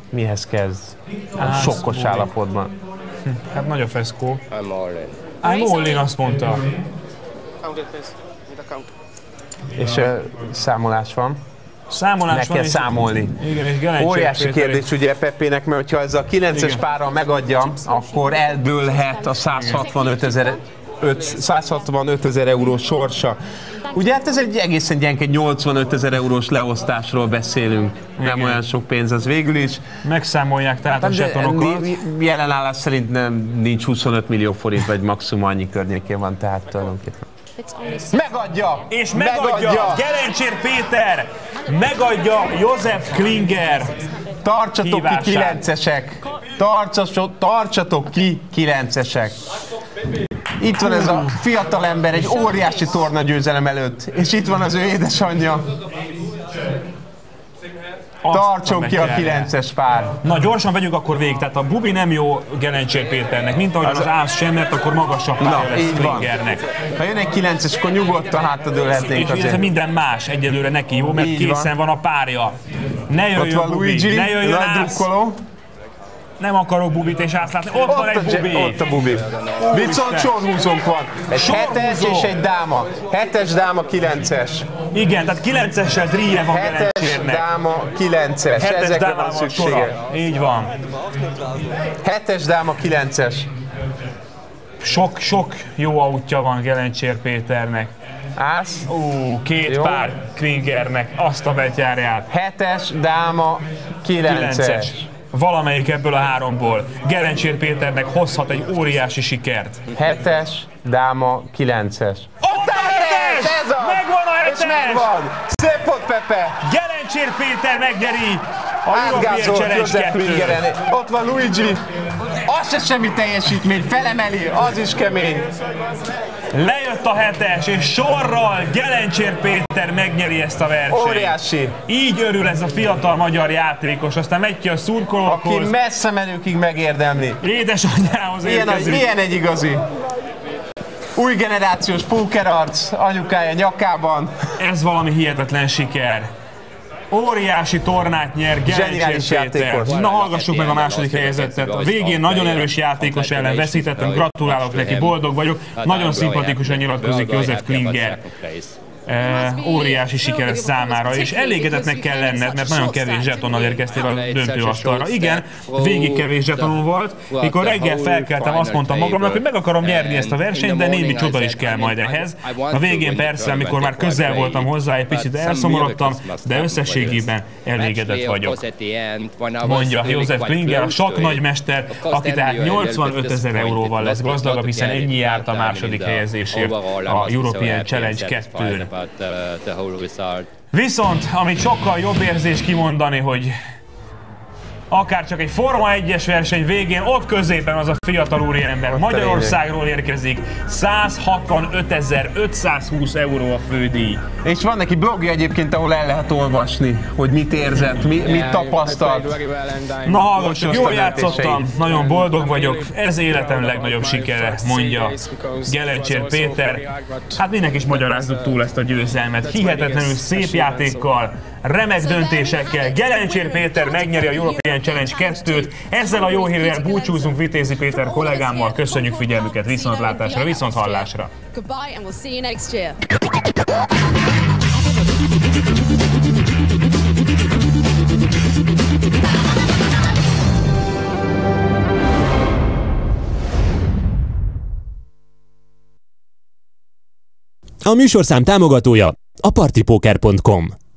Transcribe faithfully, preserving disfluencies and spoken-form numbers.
mihez kezd sokkos állapotban. Hát nagy a feszkó. I'm all in. I'm all in, azt mondta. És uh, számolás van. Számolás Meg van, kell és, számolni. igen, és Gelencsér Óriási Péter kérdés ugye Peppének, mert ha ez a kilences Igen. párral megadja, akkor eldőlhet a száz hatvanöt ezer eurós sorsa. Ugye hát ez egy egészen gyenge nyolcvanöt ezer eurós leosztásról beszélünk. Nem Igen. olyan sok pénz az végül is. megszámolják tehát a zsetonokat. Jelen állás szerint nem, nincs huszonöt millió forint, vagy maximum annyi környékén van, tehát tulajdonképpen. Megadja! És megadja! Gelencsér Péter! Megadja József Klinger! Tartsatok hívását. ki kilencesek! Tartsatok, tartsatok ki kilencesek! Itt van ez a fiatal ember egy óriási tornagyőzelem előtt, és itt van az ő édesanyja. Tartson ki a kilences pár. Na gyorsan vegyük akkor végig, tehát a bubi nem jó Gelencsér Péternek, mint ahogyan az, az ász sem, mert akkor magasabb pálya lesz Klingernek. Ha jön egy kilences, akkor nyugodtan hátradőlhetnénk és azért. minden más egyelőre neki jó, mert Így készen van. van a párja. Ne Ott jöjjön van bubi, Luigi, ne jöjjön nagy ász. drukkoló. Nem akarok bubit és ász látni. Ott, Ott van a, egy bubi. ott a bubi. Viszont sorhúzónk van. Egy hetes és egy dáma. Hetes dáma kilences. Igen, tehát kilencessel dríje van Hetes Gelencsernek. dáma kilences. Hetes Ezekre van dámával szüksége. sora. Így van. Hetes dáma kilences. Sok, sok jó autja van Gelencsér Péternek. Ász. Ú, két Jó. pár Klingernek, azt a betyárját. Hetes dáma kilences. Valamelyik ebből a háromból. Gelencsér Péternek hozhat egy óriási sikert. Hetes dáma kilences. Ott a hetes! Ez az! Megvan a És hetes! megvan! Szép volt, Pepe! Gelencsér Péter megnyeri a European Átgázolt Challenge József Klingeren. kettőt. Ott van Luigi. Az se semmi teljesítmény, felemeli, az is kemény. Lejött a hetes, és sorral Gelencsér Péter megnyeri ezt a versenyt. Óriási. Így örül ez a fiatal magyar játékos, aztán megy ki a Aki szurkolókhoz, messze menőkig megérdemli. édesanyjához Ilyen, érkezik. ilyen egy igazi. Új generációs pókerarc, anyukája nyakában. Ez valami hihetetlen siker. Óriási tornát nyer Zseniális Gelencsér Péter. játékos. Na hallgassuk meg a második helyezettet. A végén nagyon erős játékos ellen veszítettem, gratulálok neki, boldog vagyok. Nagyon szimpatikusan nyilatkozik József Klinger. E, óriási siker számára, és elégedetnek kell lenned, mert nagyon kevés zsetonnal érkeztél a döntőasztalra. Igen, végig kevés zsetonon volt. Mikor reggel felkeltem, azt mondtam magamnak, hogy meg akarom nyerni ezt a versenyt, de némi csoda is kell majd ehhez. A végén persze, amikor már közel voltam hozzá, egy picit elszomorodtam, de összességében elégedett vagyok. Mondja József Klinger, a sakk nagymester, aki tehát nyolcvanöt ezer euróval lesz gazdagabb, hiszen ennyi járt a második helyezésért a European Challenge kettőn. Viszont, amit sokkal jobb érzés kimondani, hogy akár csak egy Forma egyes verseny végén, ott középen az a fiatal úriember Magyarországról érkezik, száz hatvanöt ezer ötszázhúsz euró a fődíj. És van neki blogja egyébként, ahol el lehet olvasni, hogy mit érzett, mi, mit tapasztalt. Na hallgassuk, jól játszottam, nagyon boldog vagyok, ez életem legnagyobb sikere, mondja Gelencsér Péter. Hát minek is magyarázzuk túl ezt a győzelmet, hihetetlenül szép játékkal, remek döntésekkel. Gelencsér Péter megnyeri a European Challenge kettőt. Ezzel a jó hírrel búcsúzunk Vitézi Péter kollégámmal. Köszönjük figyelmüket, viszontlátásra, viszonthallásra. Goodbye and we'll see you next year. A műsorszám támogatója a partypoker pont com.